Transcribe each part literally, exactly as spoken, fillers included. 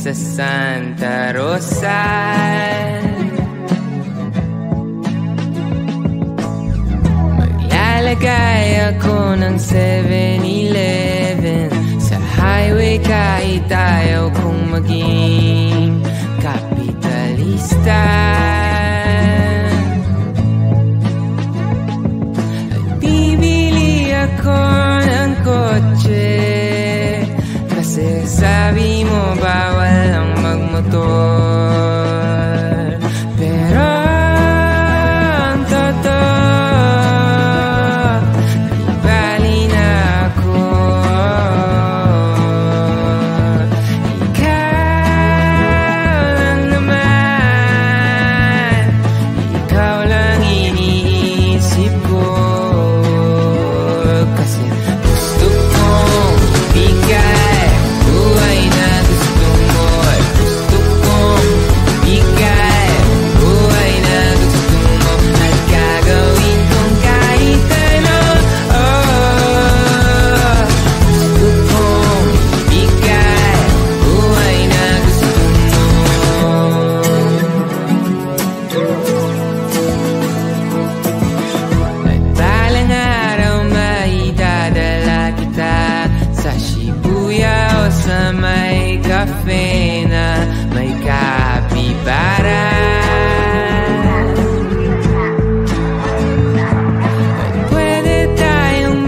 sa Santa Rosa. Maglalagay ako ng seven eleven sa highway kahit ayaw kong maging kapitalista. At bibili ako ng kotse kasi sabi mo bawal ang magmotor. Pero ang totoo, di bali na ako. Ikaw lang naman, ikaw lang iniisip ko. Kasi gusto kong bigay buhay na gusto mo. Gusto kong bigay buhay na gusto mo. At gagawin kong kahit ano. Oh, gusto kong bigay buhay na gusto mo. At balang araw maidadala kita sa Shibuya o sa may cafe na may kapibara. At pwede tayong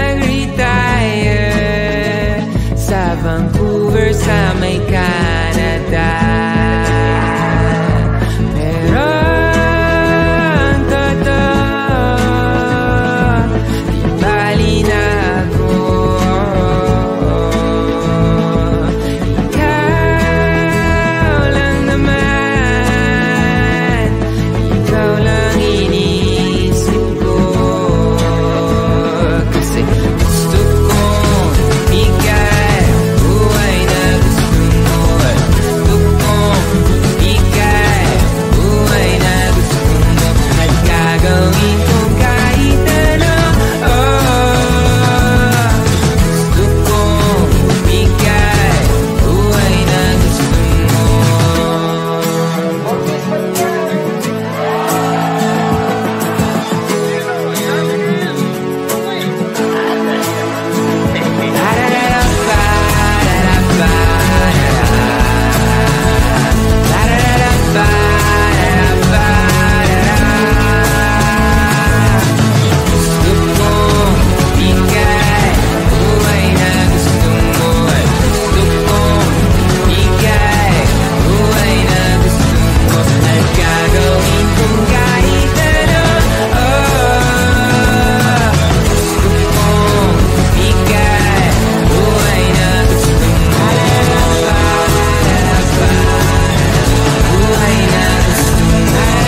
mag-retire sa Vancouver sa may Canada. Pero ang totoo, di bali na ako. Ikaw lang naman, ikaw lang iniisip ko. Kasi gusto kong bigay buhay na gusto mo. Gusto kong bigay buhay na gusto mo. At gagawin kong kahit ano. Oh, gusto kong bigay buhay na gusto mo. Gusto kong bigay buhay na gusto mo. Gusto kong bigay buhay na gusto mo. At gagawin kong kahit ano. Oh, gusto kong bigay buhay na gusto mo. Buhay na gusto mo.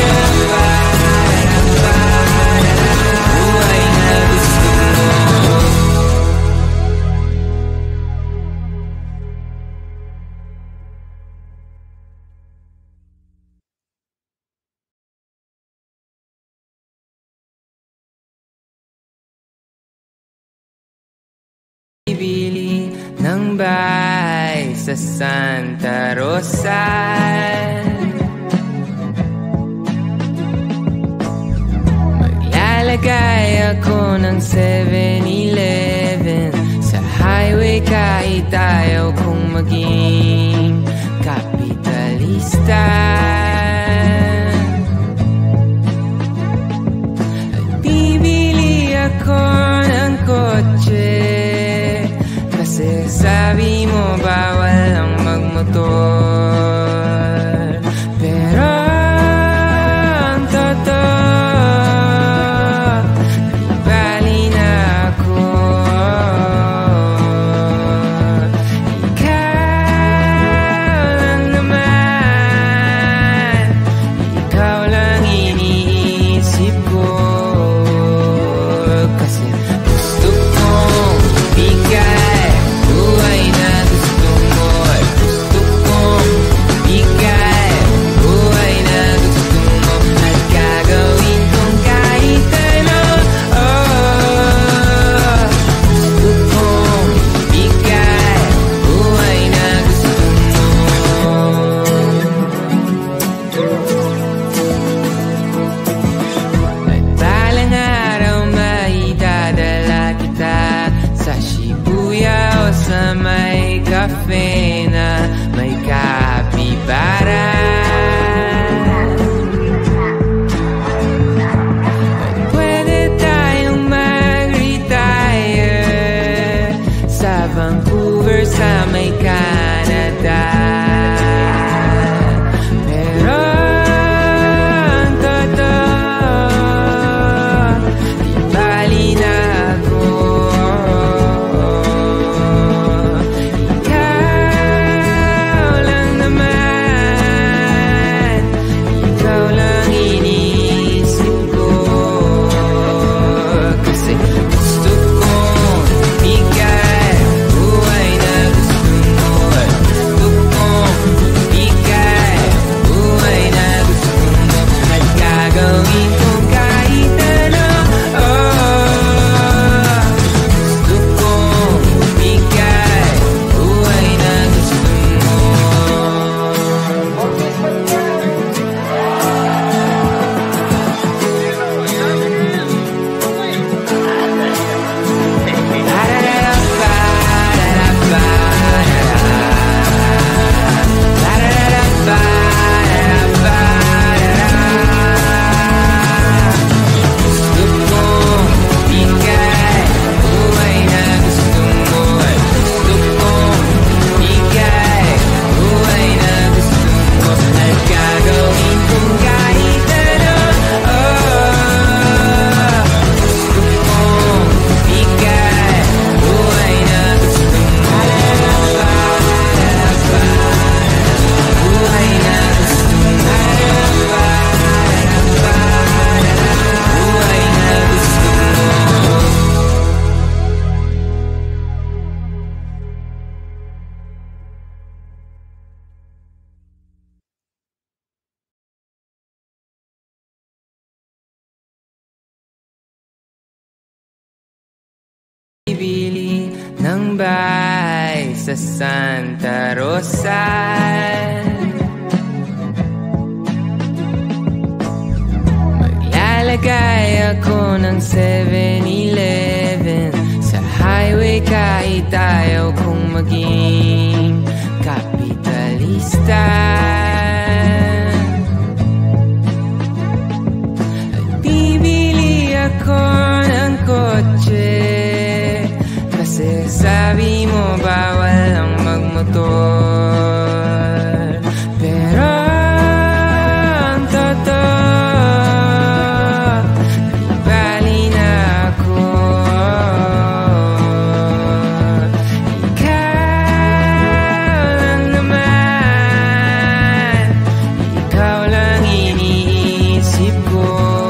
Buhay na gusto mo. Bibili ng bahay sa Santa Rosa. Maglalagay ako ng seven eleven sa highway kahit ayaw kong maging kapitalista. At bibili ako ng kotse kasi sabi mo bawal ang magmotor. Pero ang totoo, di bali na ako. Ikaw lang naman, ikaw lang iniisip ko. Kasi gusto kong bigay buhay na gusto mo. Gusto kong sa may cafe na may kapibara. Pwede tayong mag-retire sa Vancouver sa may Canada. Pero ang totoo, di bali na ako. Ikaw lang naman, ikaw lang iniisip ko. Kasi gusto kong bigay buhay na gusto mo. Gusto kong bigay buhay na gusto mo. At gagawin kong kahit ano. Oh, gusto kong bigay buhay na gusto mo. Gusto kong bigay buhay na gusto mo. Gusto kong bigay buhay na gusto mo. At gagawin kong kahit ano. Oh, gusto kong bigay buhay na gusto mo. Buhay na gusto mo. Buhay na gusto mo. Bibili ng bahay sa Santa Rosa. Maglalagay ako ng seven eleven sa highway kahit ayaw kong maging kapitalista. At bibili ako ng kotse kasi sabi mo bawal ang magmotor. Pero ang totoo, di bali na ako. Ikaw lang naman, ikaw lang iniisip ko.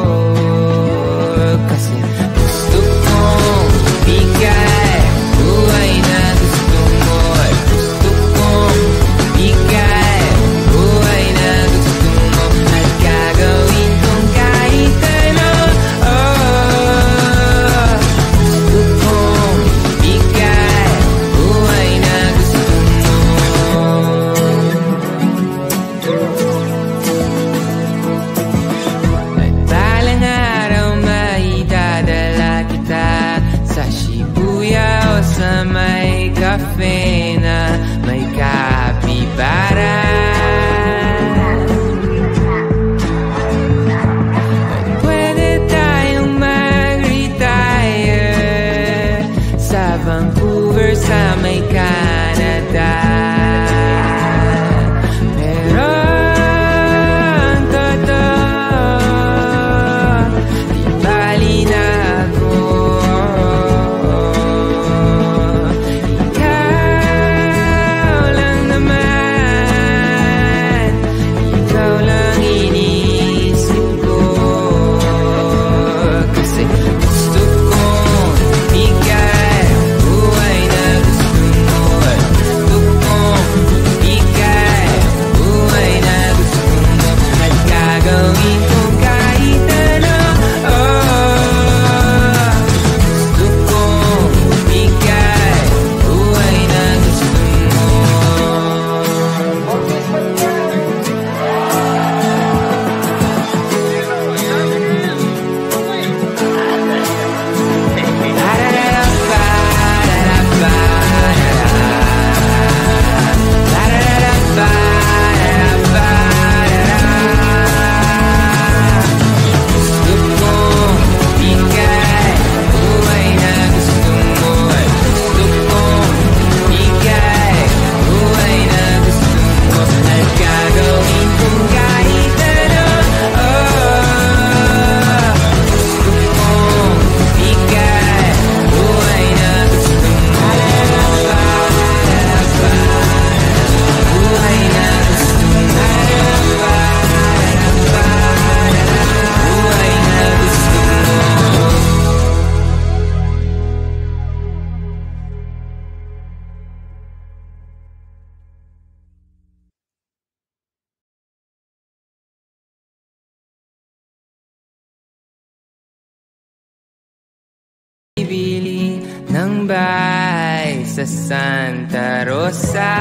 Kasi gusto kong bigay buhay na gusto mo. Gusto kong bigay buhay na gusto mo. At gagawin kong kahit ano. Oh, gusto kong bigay buhay na gusto mo. At balang araw maidadala kita sa Shibuya o sa may cafe na may kapibara. At pwede tayong mag-retire sa Vancouver sa may Canada. Pero ang totoo, di bali na ako. Ikaw lang naman, ikaw lang iniisip ko. Kasi gusto kong bigay buhay na gusto mo. ng bahay sa Santa Rosa.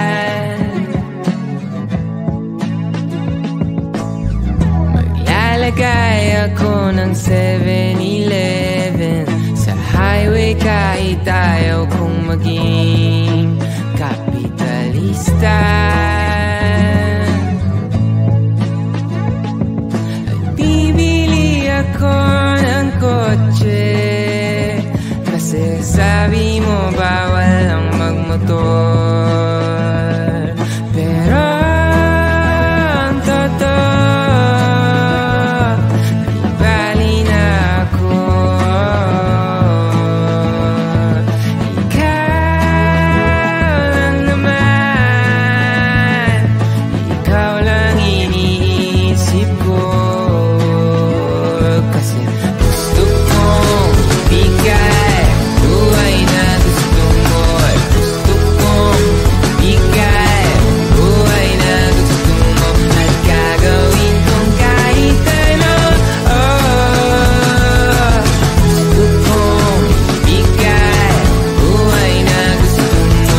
Maglalagay ako ng seven eleven sa highway kahit ayaw kong maging kapitalista. At bibili ako ng kotse kasi sabi mo bawal ang magmotor. Pero ang totoo, di bali na ako. Ikaw lang naman, ikaw lang iniisip ko. Kasi gusto kong bigay buhay na gusto mo. Gusto kong bigay buhay na gusto mo. At gagawin kong kahit ano. Oh, gusto kong bigay buhay na gusto mo.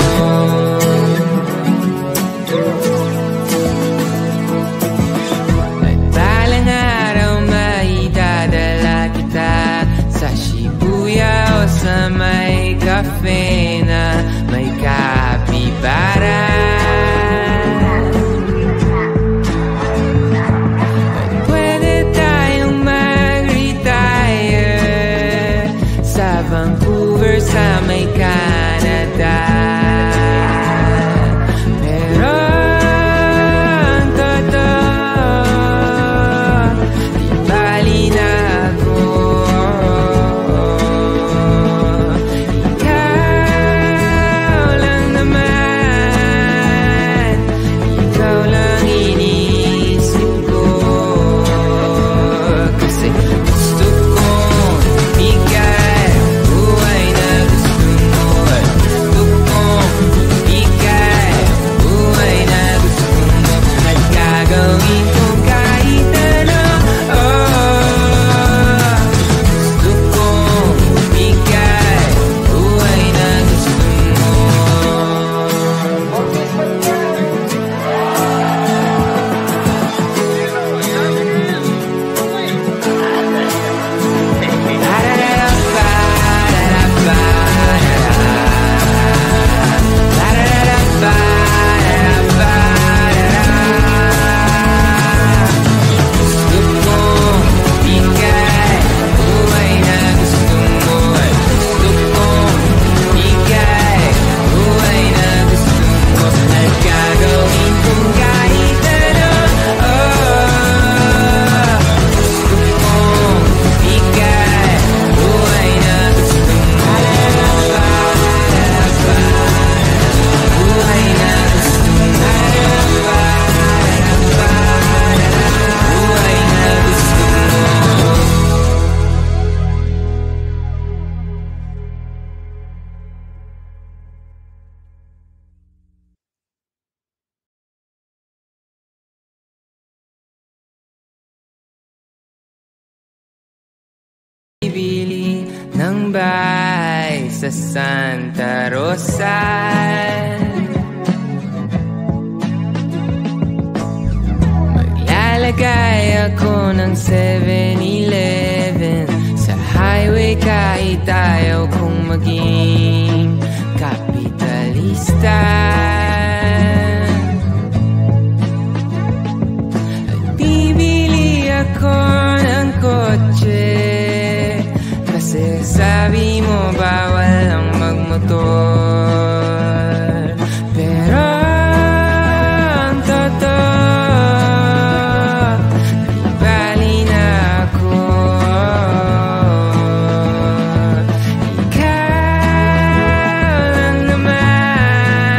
At balang araw maidadala kita sa Shibuya o sa may cafe na may kapibara. At pwede tayong mag-retire sa Vancouver sa may Canada. Pero ang totoo, di bali na ako. Ikaw lang naman, ikaw lang iniisip ko. Kasi gusto kong bigay buhay na gusto mo. Gusto kong bigay buhay na gusto mo. At gagawin kong kahit ano. Oh, gusto kong bigay buhay na gusto mo. Gusto kong bigay buhay na gusto mo. Gusto kong bigay buhay na gusto mo. At gagawin kong kahit ano. Oh, gusto kong bigay buhay na gusto mo. Buhay na gusto mo. Buhay na gusto mo. Bibili ng bahay sa Santa Rosa. Maglalagay ako ng seven eleven sa highway kahit ayaw kong maging kapitalista. At bibili ako ng kotse kasi sabi mo bawal ang magmotor. Pero ang totoo, di bali na ako. Ikaw lang naman,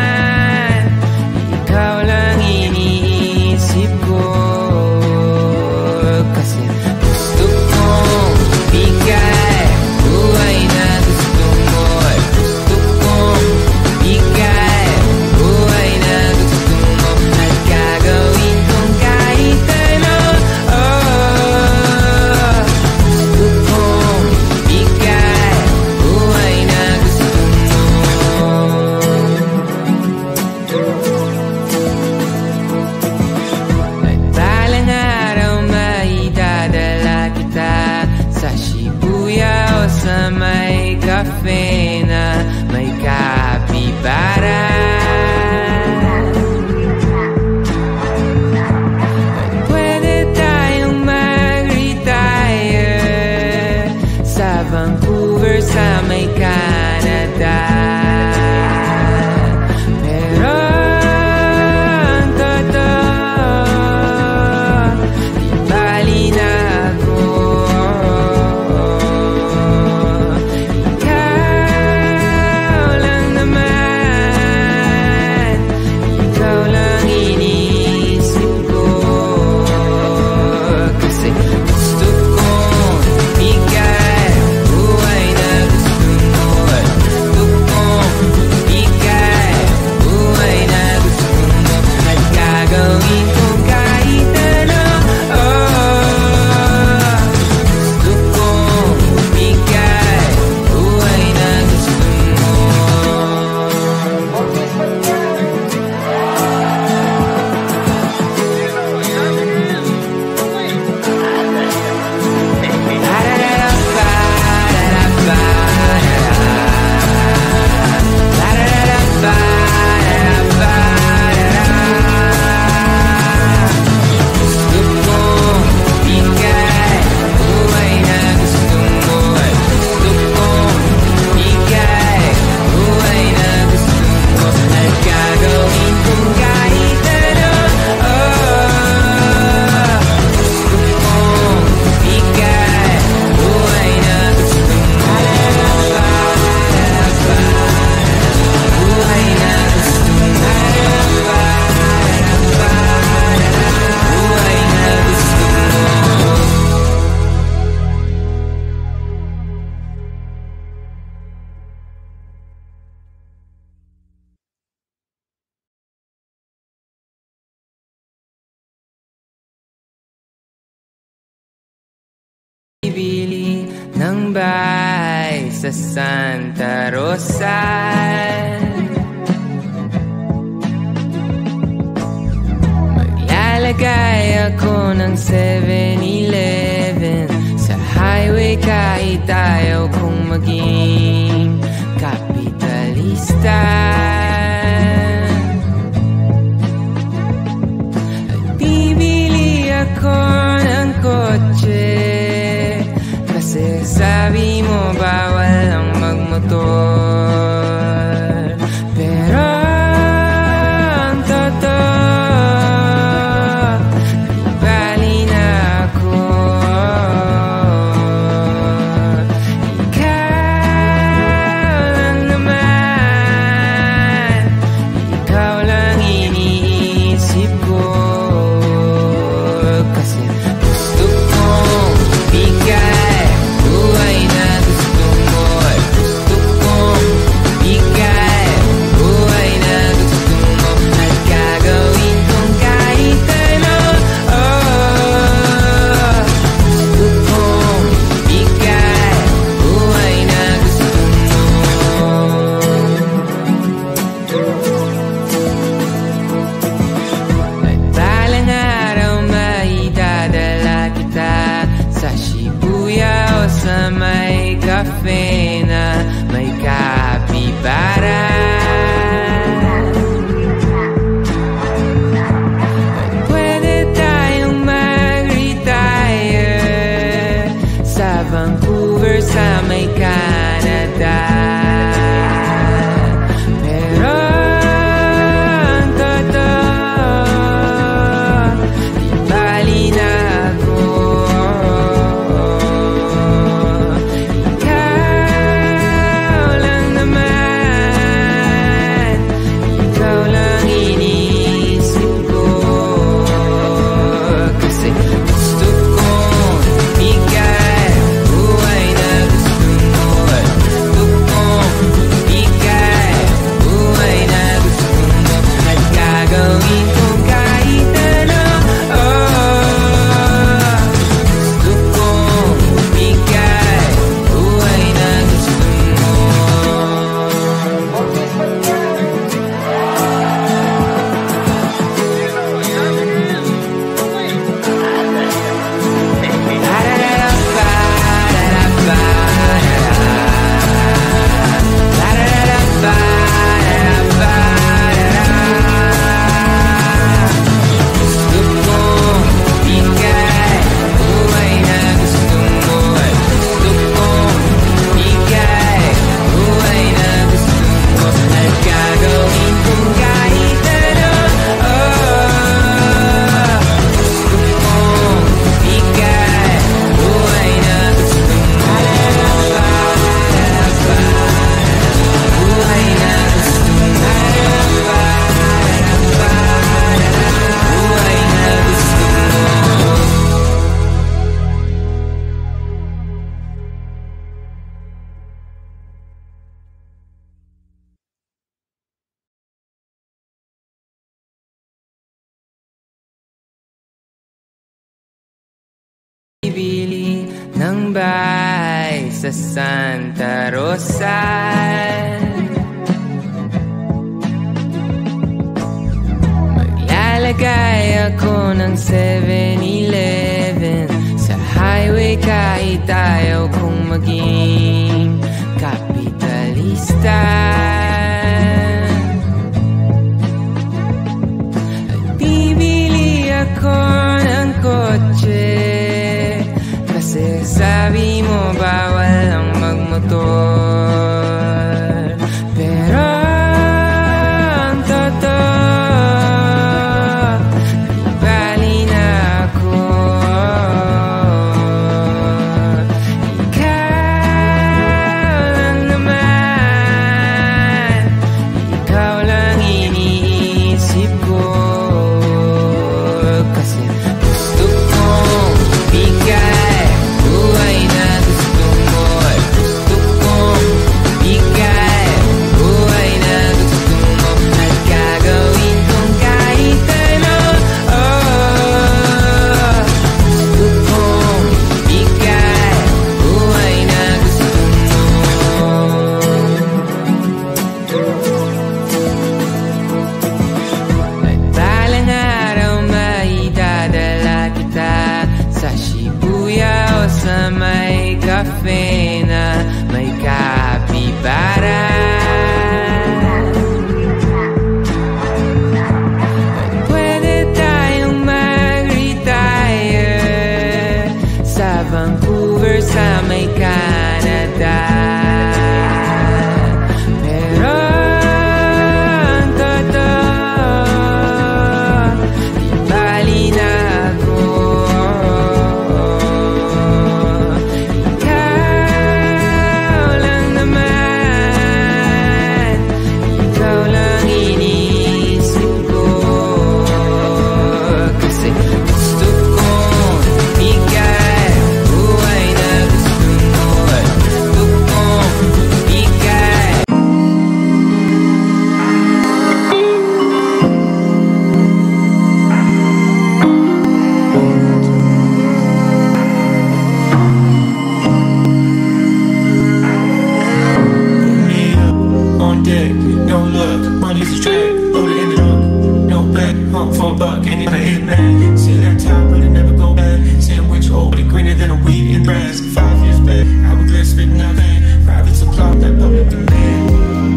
ng bahay sa Santa Rosa. Maglalagay ako ng seven eleven sa highway kahit ayaw kong maging kapitalista. At bibili ako ng kotse kasi sabi mo bawal ang magmotor. Pero ang totoo, di bali na ako. Ikaw lang naman, ikaw lang iniisip ko. Kasi gusto kong bigay buhay na gusto mo. Gusto kong bigay buhay na gusto mo. At gagawin kong kahit ano. Oh, gusto kong bigay buhay na gusto mo. At balang araw maidadala kita sa Shibuya o sa may cafe na may kapibara. At pwede tayong mag-retire sa Vancouver sa may Canada. Pero ang totoo, di bali na ako. Ikaw lang naman, ikaw lang iniisip ko. Kasi gusto kong bigay buhay na gusto mo. Gusto kong bigay buhay na gusto mo. At gagawin kong kahit ano. Oh, gusto kong bigay buhay na gusto mo. Gusto kong bigay buhay na gusto mo. Gusto kong bigay buhay na gusto mo. At gagawin kong kahit ano. Oh, gusto kong bigay buhay na gusto mo. Buhay na gusto mo. Buhay na gusto mo. Bibili ng bahay sa Santa Rosa. Maglalagay ako ng seven eleven sa highway kahit ayaw kong maging kapitalista. At bibili ako ng kotse kasi sabi mo bawal ang magmotor. Pero ang totoo, di bali na ako. Ikaw lang naman, loaded in the trunk. No back, hump for a buck, and it a hit man. See that top, but it never go back. Sandwich old, but it greener than a weed in grass. Five years back, hourglass spitting out van. Private supply, that public demand.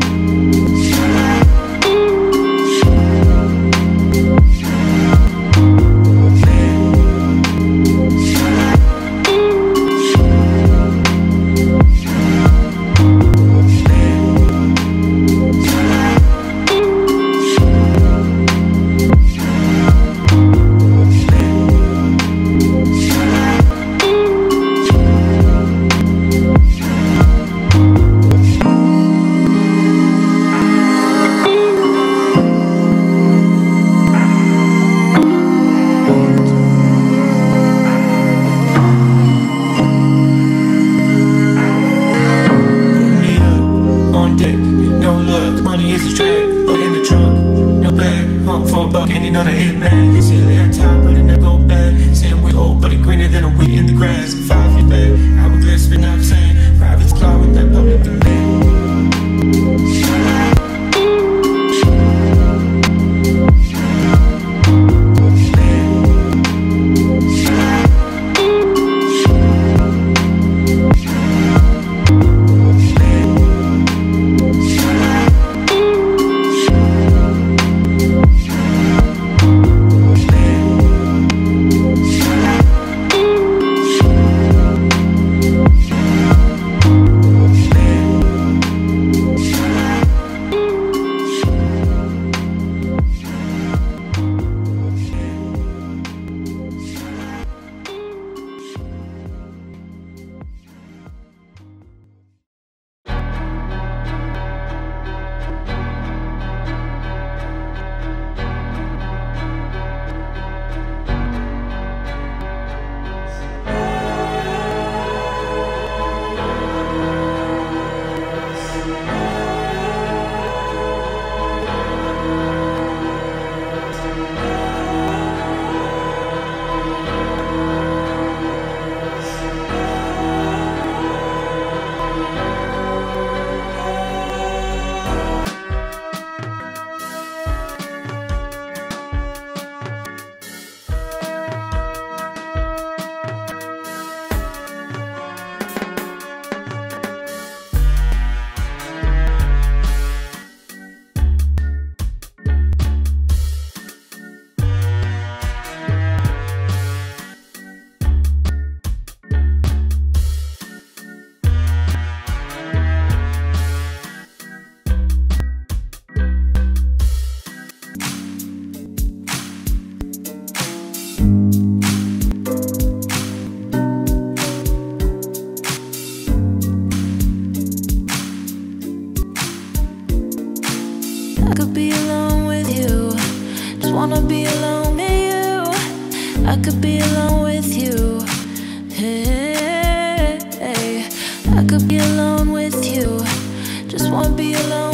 wanna be alone with you. I could be alone with you. Hey, I could be alone with you. Just wanna be alone.